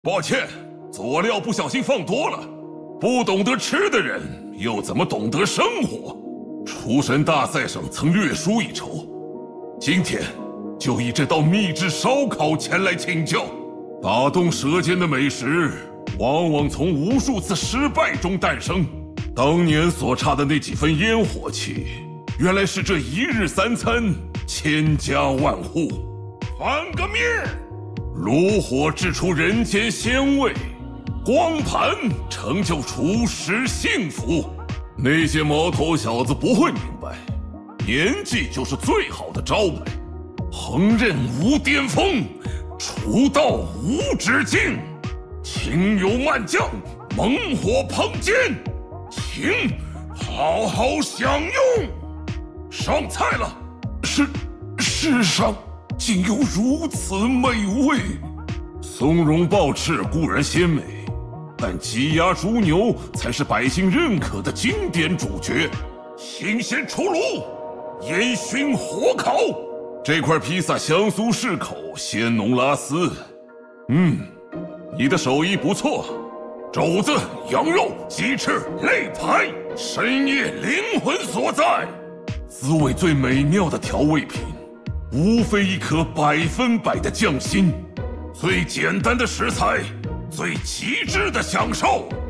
抱歉，佐料不小心放多了。不懂得吃的人，又怎么懂得生活？厨神大赛上曾略输一筹，今天就以这道秘制烧烤前来请教。打动舌尖的美食，往往从无数次失败中诞生。当年所差的那几分烟火气，原来是这一日三餐，千家万户。翻个面，炉火制出人间鲜味，光盘成就厨师幸福。那些毛头小子不会明白，年纪就是最好的招牌。烹饪无巅峰，厨道无止境。轻油慢酱，猛火烹煎，请好好享用。上菜了，世上竟有如此美味。松茸鲍翅固然鲜美，但鸡鸭猪牛才是百姓认可的经典主角。新鲜出炉，烟熏火烤，这块披萨香酥适口，鲜浓拉丝。你的手艺不错。肘子、羊肉、鸡翅、肋排，深夜灵魂所在。滋味最美妙的调味品，无非一颗100%的匠心。最简单的食材，最极致的享受。